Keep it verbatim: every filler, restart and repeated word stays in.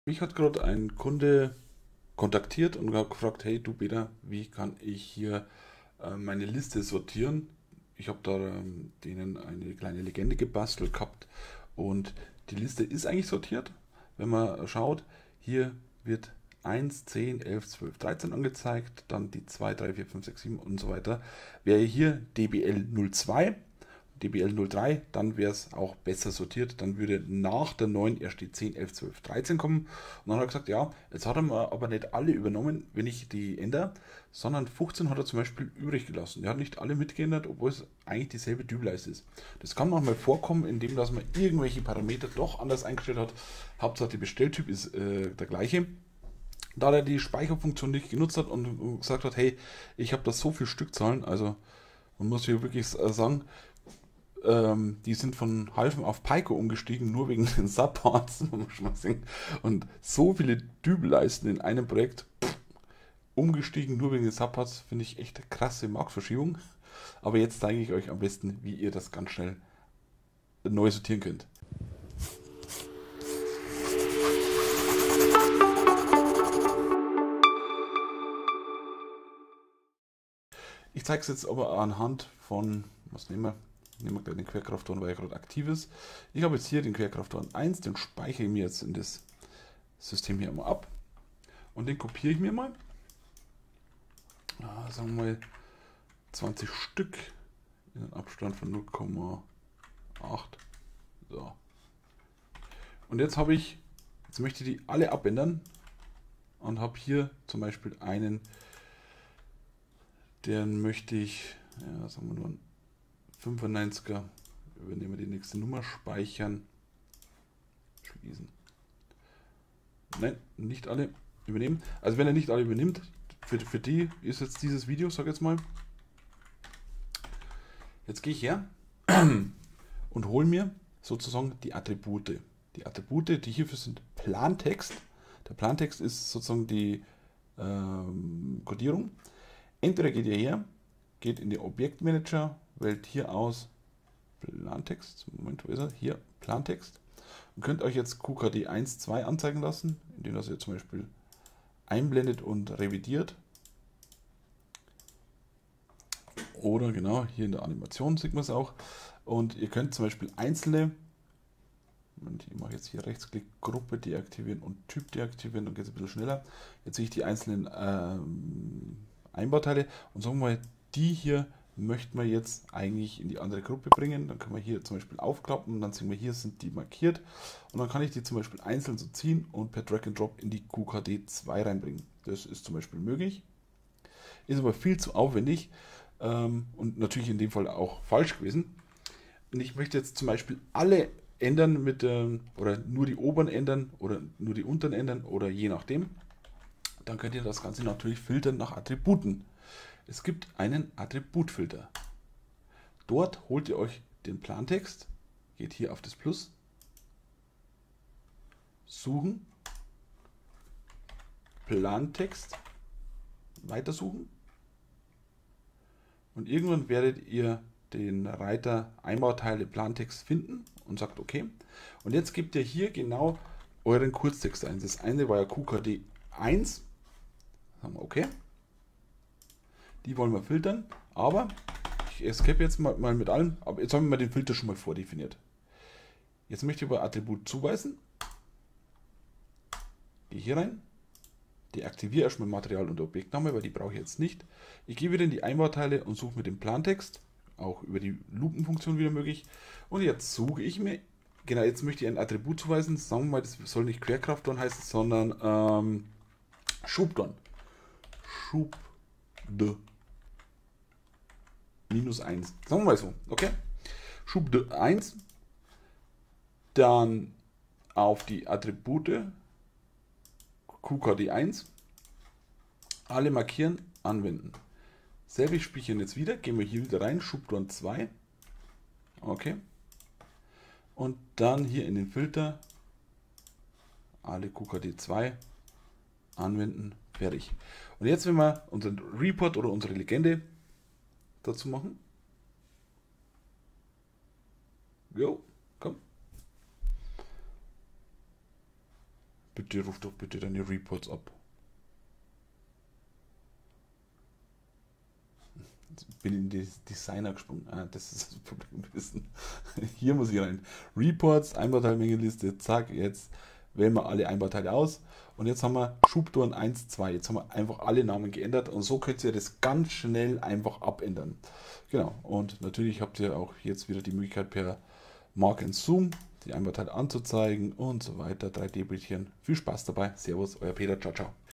Mich hat gerade ein Kunde kontaktiert und hat gefragt, hey du Peter, wie kann ich hier äh, meine Liste sortieren? Ich habe da ähm, denen eine kleine Legende gebastelt gehabt und die Liste ist eigentlich sortiert. Wenn man schaut, hier wird eins, zehn, elf, zwölf, dreizehn angezeigt, dann die zwei, drei, vier, fünf, sechs, sieben und so weiter. Wäre hier D B L null zwei, D B L null drei, dann wäre es auch besser sortiert. Dann würde nach der neun erst die zehn, elf, zwölf, dreizehn kommen. Und dann hat er gesagt, ja, jetzt hat er mir aber nicht alle übernommen, wenn ich die ändere, sondern fünfzehn hat er zum Beispiel übrig gelassen. Er hat nicht alle mitgeändert, obwohl es eigentlich dieselbe Typleiste ist. Das kann manchmal vorkommen, indem dass man irgendwelche Parameter doch anders eingestellt hat. Hauptsache der Bestelltyp ist äh, der gleiche. Da er die Speicherfunktion nicht genutzt hat und gesagt hat, hey, ich habe da so viel Stückzahlen, also man muss hier wirklich sagen, ähm, die sind von Halfen auf Pico umgestiegen, nur wegen den Subparts. Und so viele Dübelleisten in einem Projekt umgestiegen, nur wegen den Subparts, finde ich echt eine krasse Marktverschiebung. Aber jetzt zeige ich euch am besten, wie ihr das ganz schnell neu sortieren könnt. Ich zeige es jetzt aber anhand von, was nehmen wir? Nehmen wir gleich den Querkrafthorn, weil er gerade aktiv ist. Ich habe jetzt hier den Querkrafthorn eins, den speichere ich mir jetzt in das System hier mal ab. Und den kopiere ich mir mal. Ja, sagen wir mal zwanzig Stück in einem Abstand von null Komma acht. So. Und jetzt habe ich, jetzt möchte ich die alle abändern und habe hier zum Beispiel einen, den möchte ich, ja, sagen wir nur einen fünfundneunziger, übernehmen wir die nächste Nummer, speichern, schließen. Nein, nicht alle übernehmen. Also wenn er nicht alle übernimmt, für, für die ist jetzt dieses Video, sag jetzt mal. Jetzt gehe ich her und hole mir sozusagen die Attribute. Die Attribute, die hierfür sind Plantext. Der Plantext ist sozusagen die ähm, Codierung. Entweder geht ihr her, geht in den Objektmanager, wählt hier aus Plantext. Moment, wo ist er? Hier, Plantext. Und könnt euch jetzt Q K D eins, zwei anzeigen lassen, indem das ihr zum Beispiel einblendet und revidiert. Oder genau, hier in der Animation sieht man es auch. Und ihr könnt zum Beispiel einzelne, ich mache jetzt hier Rechtsklick, Gruppe deaktivieren und Typ deaktivieren, dann geht es ein bisschen schneller. Jetzt sehe ich die einzelnen ähm, Einbauteile und sagen wir mal, die hier möchten wir jetzt eigentlich in die andere Gruppe bringen. Dann können wir hier zum Beispiel aufklappen, dann sehen wir, hier sind die markiert und dann kann ich die zum Beispiel einzeln so ziehen und per Drag and Drop in die Q K D zwei reinbringen. Das ist zum Beispiel möglich, ist aber viel zu aufwendig ähm, und natürlich in dem Fall auch falsch gewesen. Und ich möchte jetzt zum Beispiel alle ändern mit ähm, oder nur die oberen ändern oder nur die unteren ändern oder je nachdem. Dann könnt ihr das Ganze natürlich filtern nach Attributen. Es gibt einen Attributfilter. Dort holt ihr euch den Plantext, geht hier auf das Plus, suchen, Plantext, weitersuchen und irgendwann werdet ihr den Reiter Einbauteile Plantext finden und sagt okay. Und jetzt gebt ihr hier genau euren Kurztext ein. Das eine war ja Q K D eins. Sagen wir okay. Die wollen wir filtern, aber ich escape jetzt mal, mal mit allem, aber jetzt haben wir mal den Filter schon mal vordefiniert. Jetzt möchte ich über Attribut zuweisen. Gehe hier rein. Deaktiviere erstmal Material und Objektname, weil die brauche ich jetzt nicht. Ich gehe wieder in die Einbauteile und suche mit dem Plantext. Auch über die Lupenfunktion wieder möglich. Und jetzt suche ich mir, genau, jetzt möchte ich ein Attribut zuweisen. Sagen wir mal, das soll nicht Querkrafthorn heißen, sondern ähm, Schubdorn. Schub de minus eins. Sagen wir mal so, okay? Schub de eins. Dann auf die Attribute Q K D eins. Alle markieren, anwenden. Selbig speichern jetzt wieder, gehen wir hier wieder rein, Schubdorn zwei. Okay. Und dann hier in den Filter alle Q K D zwei anwenden, fertig. Und jetzt, wenn wir unseren Report oder unsere Legende dazu machen. Jo, komm. bitte, ruf doch bitte deine Reports ab. Bin in die Designer gesprungen. Ah, das ist das Problem gewesen. Hier muss ich rein. Reports, Einbauteilmengenliste, zack, jetzt wählen wir alle Einbauteile aus. Und jetzt haben wir Schubtouren eins, zwei. Jetzt haben wir einfach alle Namen geändert und so könnt ihr das ganz schnell einfach abändern. Genau, und natürlich habt ihr auch jetzt wieder die Möglichkeit per Mark and Zoom die Einbauteile anzuzeigen und so weiter. drei D-Bildchen. Viel Spaß dabei. Servus, euer Peter. Ciao, ciao.